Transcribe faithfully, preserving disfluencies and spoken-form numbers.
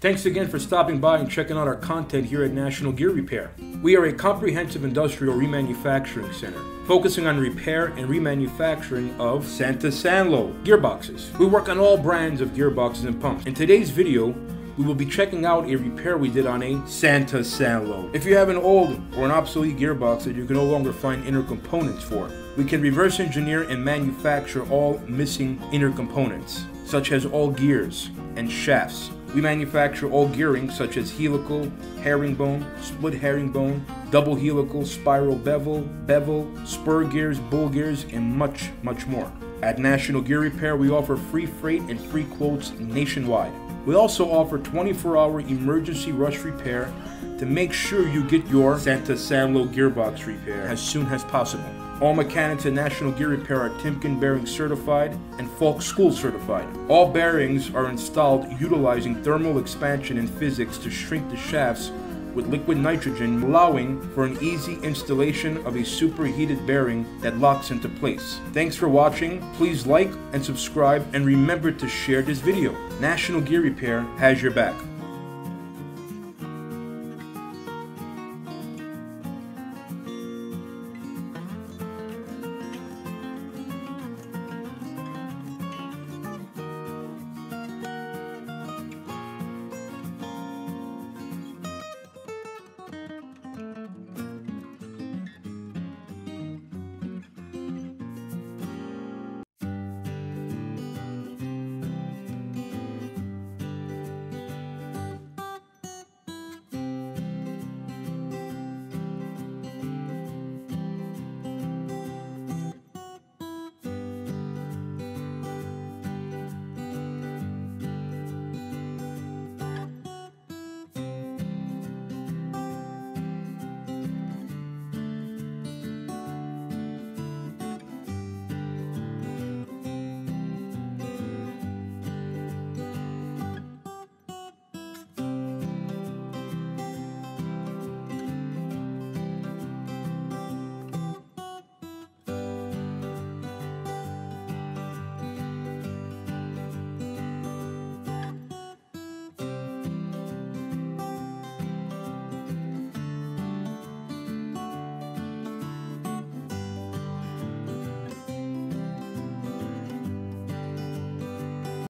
Thanks again for stopping by and checking out our content here at National Gear Repair. We are a comprehensive industrial remanufacturing center, focusing on repair and remanufacturing of Santa Sanlo gearboxes. We work on all brands of gearboxes and pumps. In today's video, we will be checking out a repair we did on a Santa Sanlo. If you have an old or an obsolete gearbox that you can no longer find inner components for, we can reverse engineer and manufacture all missing inner components, such as all gears and shafts. We manufacture all gearing such as helical, herringbone, split herringbone, double helical, spiral bevel, bevel, spur gears, bull gears, and much, much more. At National Gear Repair, we offer free freight and free quotes nationwide. We also offer twenty-four hour emergency rush repair to make sure you get your Santa Sanlo gearbox repair as soon as possible. All mechanics at National Gear Repair are Timken Bearing certified and Falk School certified. All bearings are installed utilizing thermal expansion and physics to shrink the shafts with liquid nitrogen, allowing for an easy installation of a superheated bearing that locks into place. Thanks for watching. Please like and subscribe, and remember to share this video. National Gear Repair has your back.